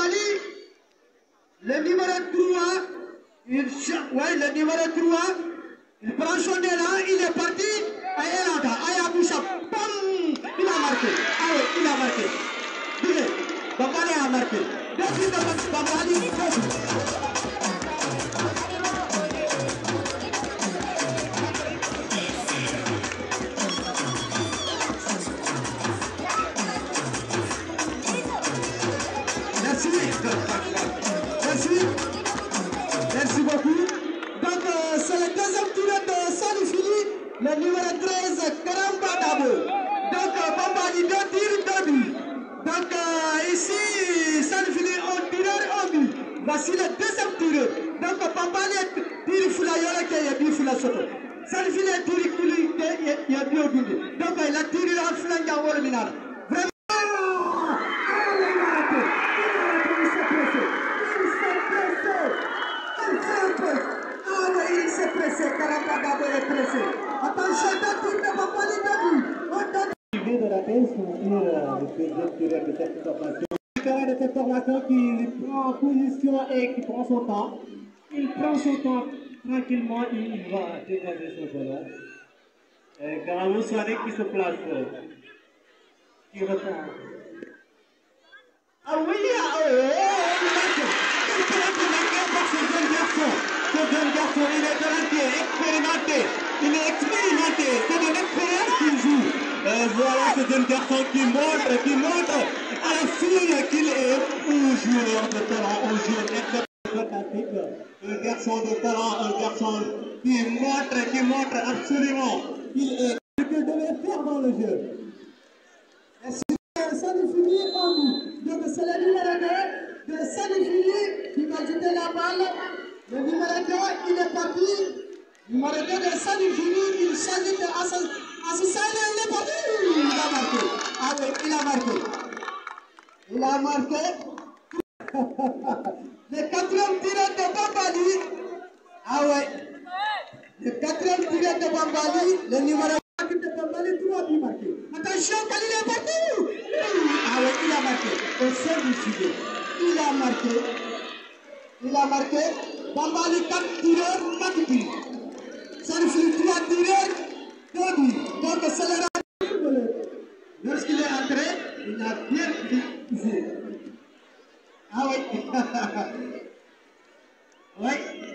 Bambali, le numéro 3, le numéro 3, il prend son élan, il est parti, Aya Boucha, bam, il a marqué, ah oui, il a marqué, Bambali a marqué, Bambali, Merci beaucoup. Donc, c'est le deuxième tour de Salifili, le numéro 13, Karamba Dabo. Donc, Bambali, 2 tirs, 2 buts. Donc, ici, Salifili, on tireur, on but. Voici le deuxième tireur. Donc, Bambali, tire Fulayola, qui est dit Fulasoto. Salifili, tire Kuli, qui est dit Odundi. Donc, il a tiré en flanc à Wolminara. Vraiment. Il s'est pressé, Karamba Dabo est pressé. Attention, de Bambali Dabu. De la thèse pour dire le deuxième tireur de cette formation. Le terrain de cette formation qui prend position et qui prend son temps. Il prend son temps tranquillement, il va dégager son ballon. Garamo Soare qui se place, qui reprend. Ah oui, il marque. Il peut être marqué par ce jeune garçon. Ce jeune garçon, il est talentueux, expérimenté. Il est expérimenté. C'est de l'expérience qu'il joue. Voilà ce jeune garçon qui montre à la fille qu'il est un joueur de talent, un joueur fantastique. Un garçon de talent, un garçon qui montre absolument qu'il est ce qu'il devait faire dans le jeu. Salifili en nous. Donc c'est le numéro 2 de Salifili qui va jeter la balle. Le numéro 2, il est parti. Le numéro 2 de Salifili, il s'agit de Assisane, il est parti. Il a marqué. Ah oui, il a marqué. Il a marqué. Le 4e tireur de Bambali. Ah ouais. Le 4e tireur de Bambali, le numéro 4 de Bambali, 3 buts marqués. Attention, Khalil est parti. Ah oui, il a marqué. Au sein du filet. Il a marqué. Bambali 4 tireurs, 4 buts. Salifili 3 tireurs, 2 buts. Donc c'est le rappel. Lorsqu'il est entré, il a bien visé. Ah oui. Oui.